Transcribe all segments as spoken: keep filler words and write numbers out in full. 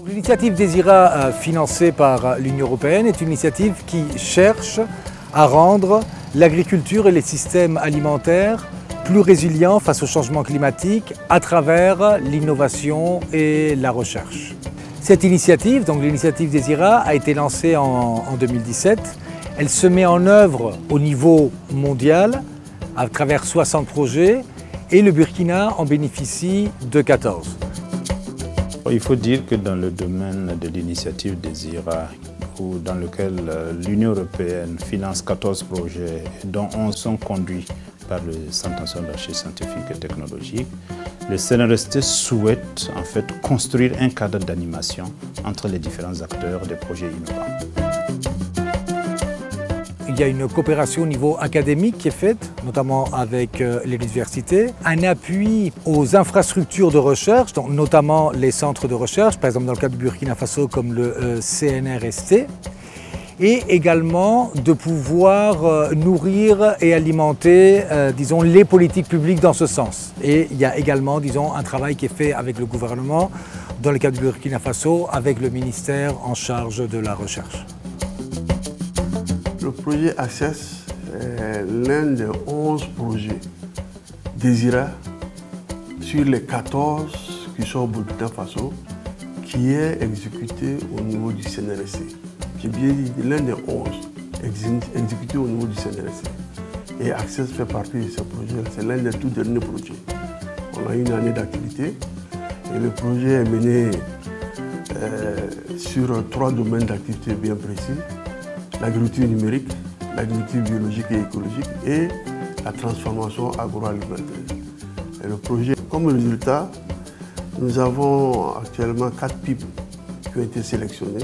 L'initiative Désira, euh, financée par l'Union européenne, est une initiative qui cherche à rendre l'agriculture et les systèmes alimentaires plus résilients face au changement climatique à travers l'innovation et la recherche. Cette initiative, donc l'initiative Désira, a été lancée en, en deux mille dix-sept. Elle se met en œuvre au niveau mondial à travers soixante projets et le Burkina en bénéficie de quatorze. Il faut dire que dans le domaine de l'initiative Désira, dans lequel l'Union européenne finance quatorze projets, dont onze sont conduits par le Centre national de recherche scientifique et technologique, le C N R S T souhaite en fait construire un cadre d'animation entre les différents acteurs des projets innovants. Il y a une coopération au niveau académique qui est faite, notamment avec les universités, un appui aux infrastructures de recherche, donc notamment les centres de recherche, par exemple dans le cas du Burkina Faso comme le C N R S T, et également de pouvoir nourrir et alimenter, euh, disons, les politiques publiques dans ce sens. Et il y a également, disons, un travail qui est fait avec le gouvernement, dans le cas du Burkina Faso, avec le ministère en charge de la recherche. Le projet Access est l'un des onze projets Désira sur les quatorze qui sont au Burkina Faso qui est exécuté au niveau du C N R S T. J'ai bien dit l'un des onze exécutés au niveau du C N R S T. Et Access fait partie de ce projet. C'est l'un des tout derniers projets. On a une année d'activité et le projet est mené euh, sur trois domaines d'activité bien précis. L'agriculture numérique, l'agriculture biologique et écologique et la transformation agroalimentaire. Et le projet, comme résultat, nous avons actuellement quatre P I B qui ont été sélectionnés,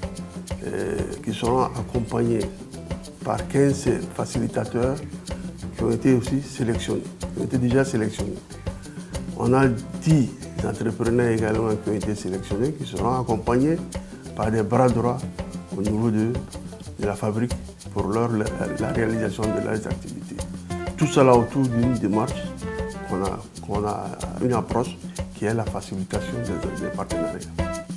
et qui seront accompagnés par quinze facilitateurs qui ont été aussi sélectionnés, qui ont été déjà sélectionnés. On a dix entrepreneurs également qui ont été sélectionnés, qui seront accompagnés par des bras droits au niveau de de la fabrique pour leur, la, la réalisation de leurs activités. Tout cela autour d'une démarche qu'on a, qu'on a une approche qui est la facilitation des, des partenariats.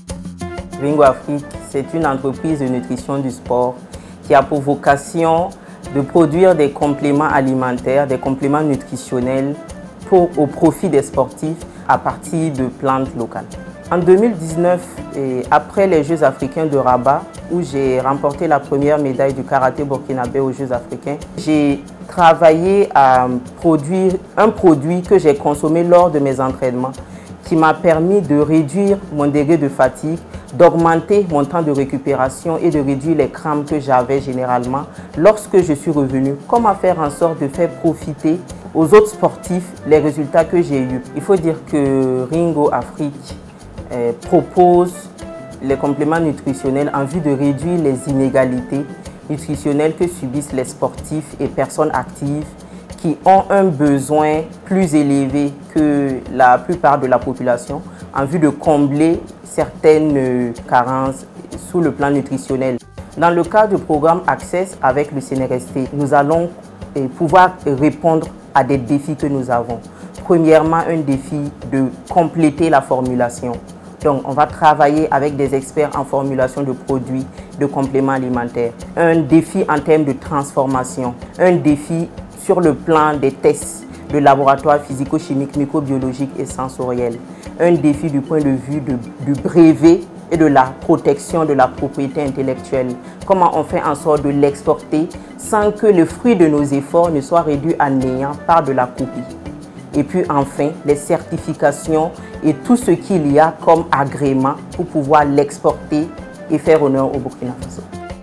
Ringo Afrique, c'est une entreprise de nutrition du sport qui a pour vocation de produire des compléments alimentaires, des compléments nutritionnels pour, au profit des sportifs à partir de plantes locales. En deux mille dix-neuf, et après les Jeux africains de Rabat, où j'ai remporté la première médaille du karaté burkinabé aux Jeux africains, j'ai travaillé à produire un produit que j'ai consommé lors de mes entraînements qui m'a permis de réduire mon degré de fatigue, d'augmenter mon temps de récupération et de réduire les crampes que j'avais généralement lorsque je suis revenu. Comment faire en sorte de faire profiter aux autres sportifs les résultats que j'ai eus. Il faut dire que Ringo Afrique Euh, propose les compléments nutritionnels en vue de réduire les inégalités nutritionnelles que subissent les sportifs et personnes actives qui ont un besoin plus élevé que la plupart de la population en vue de combler certaines carences sous le plan nutritionnel. Dans le cadre du programme Access avec le C N R S T, nous allons euh, pouvoir répondre à des défis que nous avons. Premièrement, un défi de compléter la formulation. Donc, on va travailler avec des experts en formulation de produits, de compléments alimentaires. Un défi en termes de transformation. Un défi sur le plan des tests de laboratoire physico-chimique, microbiologique et sensoriel. Un défi du point de vue de, du brevet et de la protection de la propriété intellectuelle. Comment on fait en sorte de l'exporter sans que le fruit de nos efforts ne soit réduit à néant par de la copie. Et puis enfin, les certifications et tout ce qu'il y a comme agrément pour pouvoir l'exporter et faire honneur au Burkina Faso.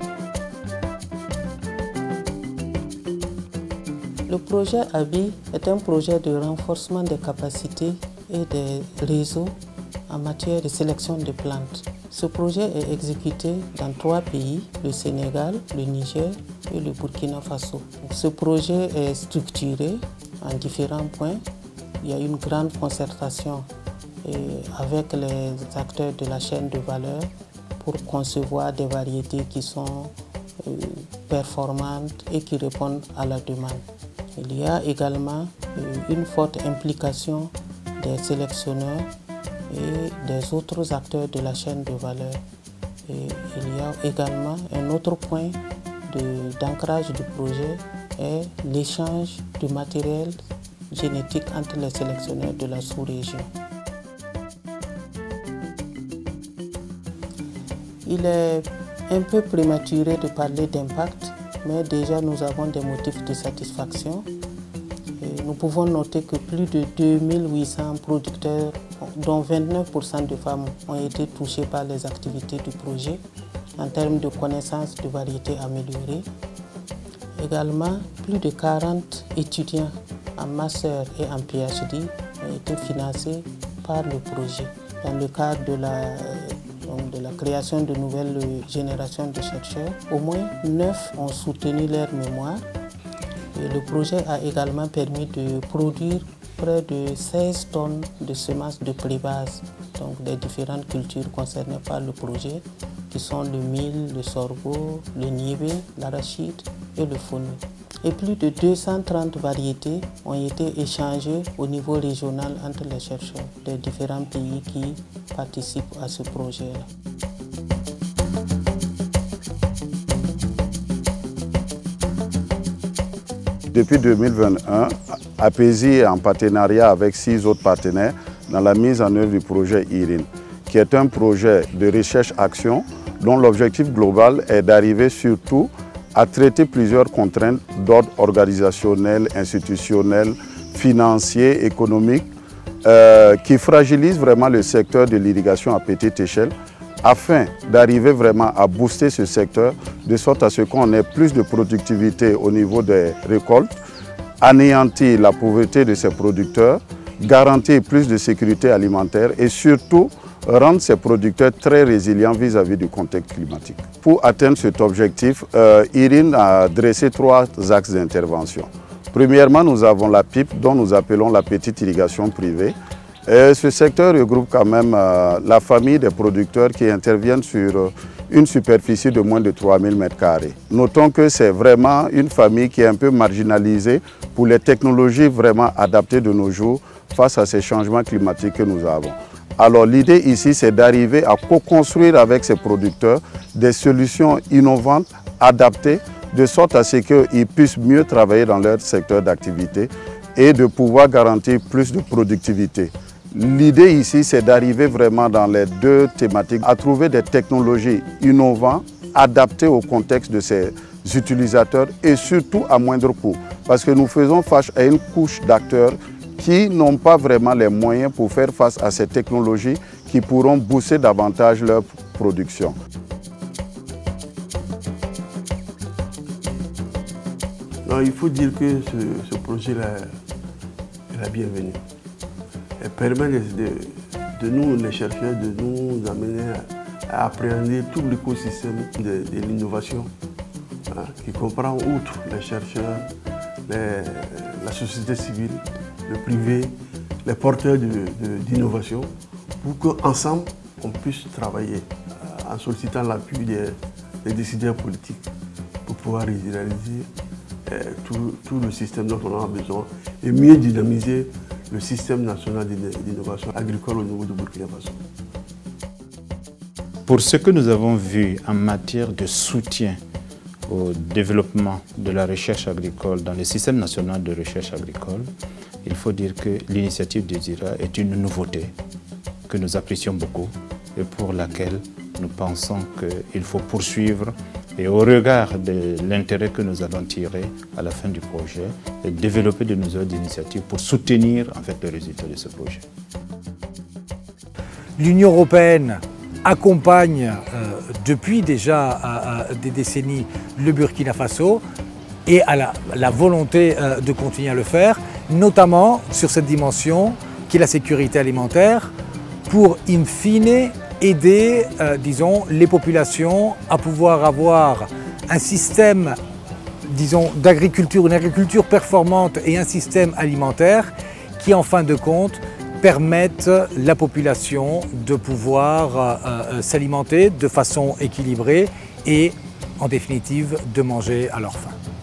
Le projet A B I est un projet de renforcement des capacités et des réseaux en matière de sélection de plantes. Ce projet est exécuté dans trois pays, le Sénégal, le Niger et le Burkina Faso. Ce projet est structuré en différents points. Il y a une grande concertation avec les acteurs de la chaîne de valeur pour concevoir des variétés qui sont performantes et qui répondent à la demande. Il y a également une forte implication des sélectionneurs et des autres acteurs de la chaîne de valeur. Et il y a également un autre point d'ancrage du projet est l'échange du matériel génétique entre les sélectionneurs de la sous-région. Il est un peu prématuré de parler d'impact, mais déjà nous avons des motifs de satisfaction. Et nous pouvons noter que plus de deux mille huit cents producteurs, dont vingt-neuf pour cent de femmes, ont été touchés par les activités du projet en termes de connaissances de variétés améliorées. Également, plus de quarante étudiants en master et en P H D ont été financés par le projet dans le cadre de la, donc de la création de nouvelles générations de chercheurs. Au moins neuf ont soutenu leur mémoire. Et le projet a également permis de produire près de seize tonnes de semences de pré-base, donc des différentes cultures concernées par le projet, qui sont le mil, le sorgho, le niébé, l'arachide et le fonio. Et plus de deux cent trente variétés ont été échangées au niveau régional entre les chercheurs des différents pays qui participent à ce projet-là. Depuis deux mille vingt et un, APESI est en partenariat avec six autres partenaires dans la mise en œuvre du projet IRIN, qui est un projet de recherche-action dont l'objectif global est d'arriver surtout à traiter plusieurs contraintes d'ordre organisationnel, institutionnel, financier, économique, euh, qui fragilisent vraiment le secteur de l'irrigation à petite échelle, afin d'arriver vraiment à booster ce secteur, de sorte à ce qu'on ait plus de productivité au niveau des récoltes, anéantir la pauvreté de ces producteurs, garantir plus de sécurité alimentaire et surtout rendre ces producteurs très résilients vis-à-vis du contexte climatique. Pour atteindre cet objectif, euh, IRIN a dressé trois axes d'intervention. Premièrement, nous avons la P I P, dont nous appelons la petite irrigation privée. Et ce secteur regroupe quand même euh, la famille des producteurs qui interviennent sur euh, une superficie de moins de trois mille mètres carrés. Notons que c'est vraiment une famille qui est un peu marginalisée pour les technologies vraiment adaptées de nos jours face à ces changements climatiques que nous avons. Alors l'idée ici, c'est d'arriver à co-construire avec ces producteurs des solutions innovantes, adaptées, de sorte à ce qu'ils puissent mieux travailler dans leur secteur d'activité et de pouvoir garantir plus de productivité. L'idée ici, c'est d'arriver vraiment dans les deux thématiques, à trouver des technologies innovantes, adaptées au contexte de ces utilisateurs et surtout à moindre coût. Parce que nous faisons face à une couche d'acteurs qui n'ont pas vraiment les moyens pour faire face à ces technologies qui pourront booster davantage leur production. Non, il faut dire que ce, ce projet-là est la bienvenue. Elle permet de, de, de nous, les chercheurs, de nous amener à, à appréhender tout l'écosystème de, de l'innovation, hein, qui comprend outre les chercheurs, les, la société civile, le privé, les porteurs d'innovation, pour qu'ensemble, on puisse travailler en sollicitant l'appui des, des décideurs politiques pour pouvoir réaliser euh, tout, tout le système dont on a besoin et mieux dynamiser le système national d'innovation agricole au niveau du Burkina Faso. Pour ce que nous avons vu en matière de soutien au développement de la recherche agricole dans le système national de recherche agricole, il faut dire que l'initiative DESIRA est une nouveauté que nous apprécions beaucoup et pour laquelle nous pensons qu'il faut poursuivre et au regard de l'intérêt que nous allons tirer à la fin du projet, et développer de nouvelles initiatives pour soutenir en fait, le résultat de ce projet. L'Union européenne accompagne euh, depuis déjà à, à des décennies le Burkina Faso et à la, la volonté euh, de continuer à le faire, notamment sur cette dimension qui est la sécurité alimentaire, pour in fine aider, euh, disons, les populations à pouvoir avoir un système, disons, d'agriculture, une agriculture performante et un système alimentaire qui, en fin de compte, permettent la population de pouvoir euh, euh, s'alimenter de façon équilibrée et, en définitive, de manger à leur faim.